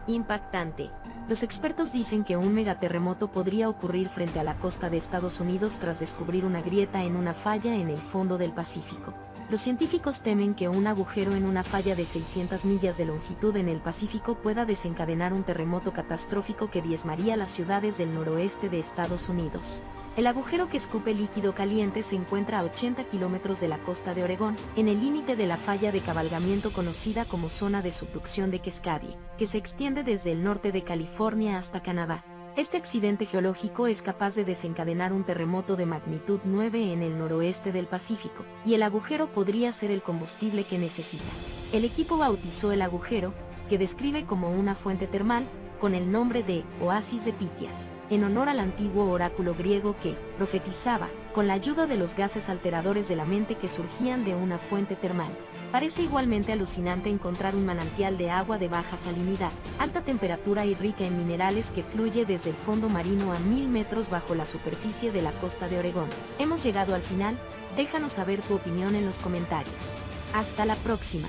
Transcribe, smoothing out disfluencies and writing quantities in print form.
Impactante. Los expertos dicen que un megaterremoto podría ocurrir frente a la costa de Estados Unidos tras descubrir una grieta en una falla en el fondo del Pacífico. Los científicos temen que un agujero en una falla de 600 millas de longitud en el Pacífico pueda desencadenar un terremoto catastrófico que diezmaría las ciudades del noroeste de Estados Unidos. El agujero que escupe líquido caliente se encuentra a 80 kilómetros de la costa de Oregón, en el límite de la falla de cabalgamiento conocida como zona de subducción de Cascade, que se extiende desde el norte de California hasta Canadá. Este accidente geológico es capaz de desencadenar un terremoto de magnitud 9 en el noroeste del Pacífico, y el agujero podría ser el combustible que necesita. El equipo bautizó el agujero, que describe como una fuente termal, con el nombre de Oasis de Pitias, en honor al antiguo oráculo griego que profetizaba, con la ayuda de los gases alteradores de la mente que surgían de una fuente termal. Parece igualmente alucinante encontrar un manantial de agua de baja salinidad, alta temperatura y rica en minerales que fluye desde el fondo marino a 1000 metros bajo la superficie de la costa de Oregón. Hemos llegado al final, déjanos saber tu opinión en los comentarios. Hasta la próxima.